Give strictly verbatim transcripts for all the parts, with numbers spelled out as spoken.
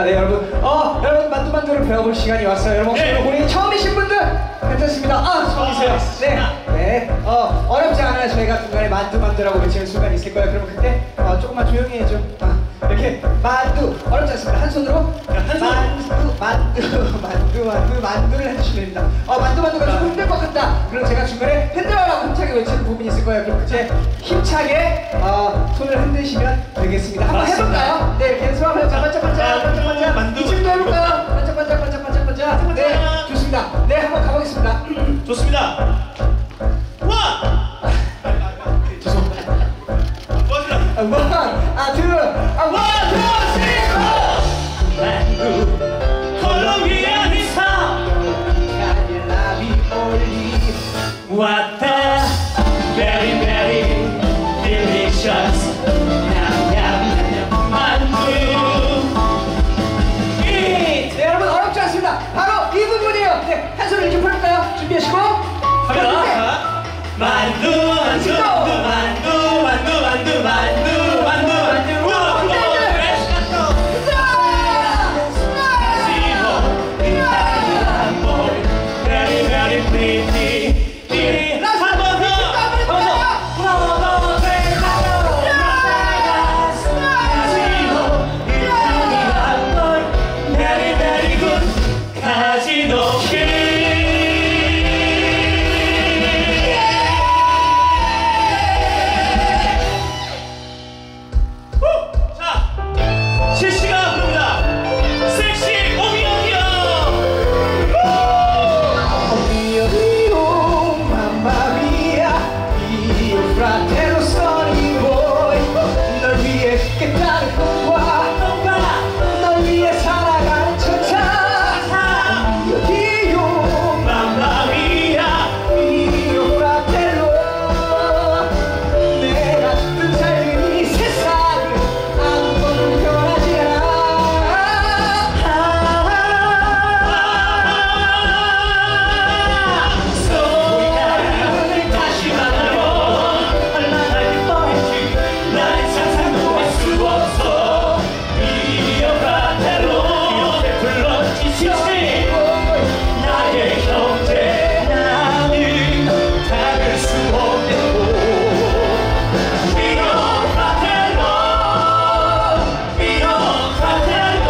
네, 여러분. 어, 여러분 만두만두를 배워볼 시간이 왔어요. 여러분, 네. 본인이 처음이신 분들 괜찮습니다. 아, 처음이세요. 네, 네. 어, 어렵지 않아요. 저희가 중간에 만두만두라고 외치는 순간이 있을 거예요. 그러면 그때 어, 조금만 조용히 해줘. 아, 이렇게 만두 어렵지 않습니다. 한 손으로 한 손. 만두, 만두, 만두, 만두, 만두를 해주시면 됩니다. 어, 만두 만두가 조금 힘들 것 같다. 그럼 제가 중간에 흔들어라고 힘차게 외치는 부분이 있을 거예요. 그럼 그때 힘차게 어, 손을 흔드시면 되겠습니다. 한번 해볼까요? 네, 이렇게 손 한번 반짝반짝, 반짝반짝. 만두. 이쯤도 해볼까요? 반짝반짝, 반짝반짝. 네, 좋습니다. 네, 한번 가보겠습니다. 좋습니다. 원! 죄송합니다. 뭐하시나? 원, 아, 투, 아, 원, 투, 쓰리, 포! 만두 콜롬비아 미사 왔다 very very delicious 냠냠냠냠 만두 네, 여러분 어렵지 않습니다. 바로 이 부분이에요. 네, 한 손을 이렇게 펼까요? 준비하시고 갑니다. 만두 만두 만두 만두 만두 만두 만두 만두 만두 very very pretty 한번 더 very very good 카지노 실시간 부릅니다. 섹시 오미오미오 오미오미오 맘마미아 이오 프라텔로 써니보이 널 위해 깨달은 꿈과 널 위해 살아가는 천사 오미오미오 맘마미아 이오 프라텔로 내가 죽든 살든 이 세상은 아무것도 변하지 않아 소리를 다시 만나면 얼마나 기뻐할지 나의 상상도 할 수 없어 이어 프라텔로 이렇게 불러주시지 나의 형제 나는 다를 수 없고 이어 프라텔로 이어 프라텔로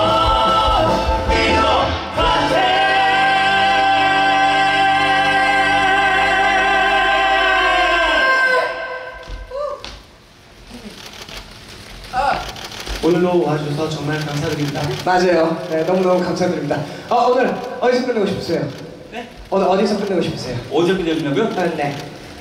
이어 프라텔로 오늘로 와주셔서 정말 감사드립니다. 맞아요. 네, 너무너무 감사드립니다. 어, 오늘 어디서 끝내고 싶으세요? 네? 오늘 어디서 끝내고 싶으세요? 어디서 끝내주냐고요? 아, 네.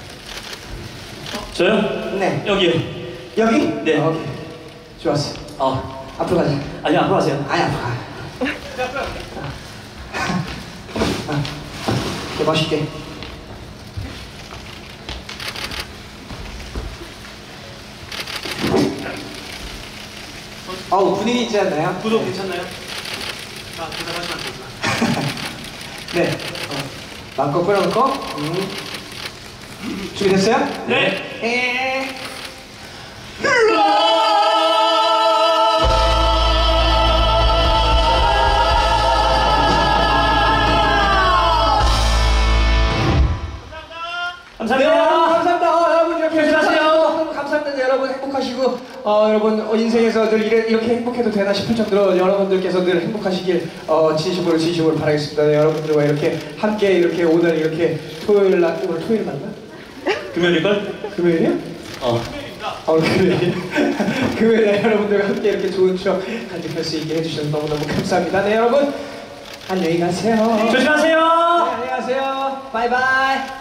저요? 네. 여기요. 여기? 네. 어, 오케이. 좋았어. 어. 앞으로 가자. 아니 앞으로 하세요. 아니, 앞으로 가. 아, 이렇게 멋있게. 어우, 분위기 있지 않나요? 구독 괜찮나요? 아 대답하시면 안 됩니다. 네. 어, 마음껏 뿌려놓고. 음. 준비됐어요? 네. 에. 네, 감사합니다. 여러분, 감사합니다. 어, 여러분 이렇게 조심하세요. 너무 감사합니다. 여러분 행복하시고 어, 여러분 어, 인생에서 늘 이래, 이렇게 행복해도 되나 싶을 정도로 여러분들께서 늘 행복하시길 어, 진심으로 진심으로 바라겠습니다. 네, 여러분들과 이렇게 함께 이렇게 오늘 이렇게 토요일 날 오늘 토요일 맞나? 금요일일걸? 금요일이요? 어. 어, 금요일. 금요일에 여러분들과 함께 이렇게 좋은 추억 간직할 수 있게 해주셔서 너무너무 감사합니다. 네, 여러분 안녕히 가세요. 조심하세요. 네, 안녕히 가세요. 바이바이.